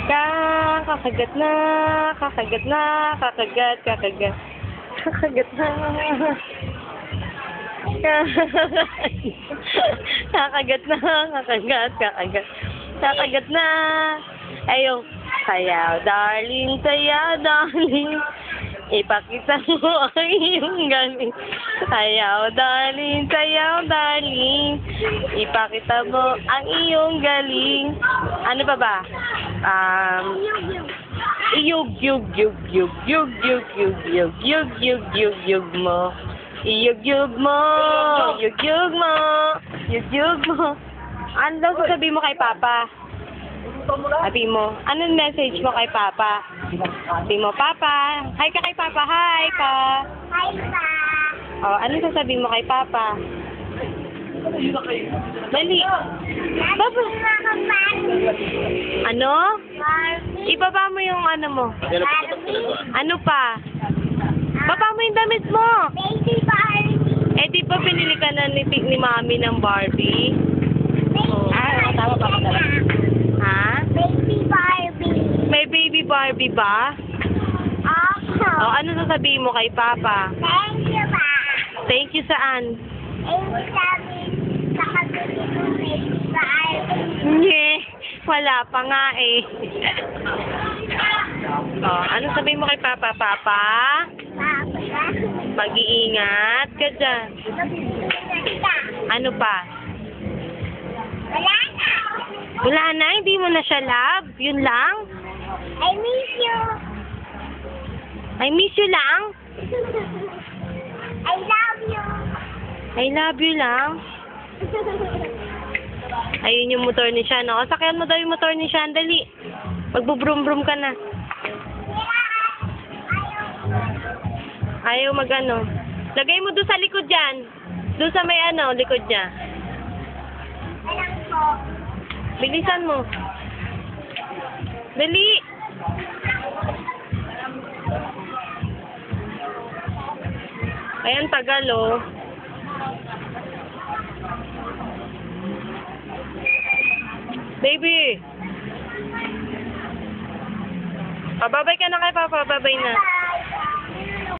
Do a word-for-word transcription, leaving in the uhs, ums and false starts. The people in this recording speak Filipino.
Ka, kakagat na, kakagat na, kakagat, kakagat. Kakagat na. Kakagat na, kakagat, kakagat. Kakagat na. Ayong, sayaw, darling, sayaw, darling. Ipakita mo ang iyong galing. Sayaw, darling, sayaw, darling. Ipakita mo ang iyong galing. Ano pa ba? Um, iyug, yug, yug, yug, yug, yug, yug, yug, yug, yug, yug, yug mo. Iyug, yug mo. Yug, yug mo. Yug, yug mo. Ano daw sasabihin mo kay Papa? Sabi mo, anong message mo kay Papa? Sabi mo, Papa. Hi ka kay Papa. Hi, Pa. Hi, Pa. Oh, anong sasabihin mo kay Papa? Dali. Papa. Ano? Barbie. Ibaba mo yung ano mo. Barbie. Ano pa? Baba mo yung damit mo. Baby Barbie. Eh, di ba pinili ka na ni, ni Mami ng Barbie? Baby Ah, tama ba ka Ha? Baby Barbie. May baby Barbie ba? Ako. O, ano sasabihin mo kay Papa? Thank you, Pa. Thank you saan? Thank you sabi sa kabili ng Baby Barbie. Nye, wala pa nga eh. O, ano sabihin mo kay Papa? Papa? Papa. Mag-iingat ka dyan. Ano pa? Wala na. Wala na, hindi mo na siya love? Yun lang? I miss you. I miss you lang? I love you. I love you lang? Ayun yung motor ni Sean. O, sakyan mo daw yung motor ni Sean. Dali. Magbubrum-brum ka na. Ayaw mag-ano. Lagay mo doon sa likod dyan. Doon sa may ano, likod niya. Alam ko. Bilisan mo. Dali. Ayan, tagal, oh. Baby. Pababay ka na kay Papa. Babay na.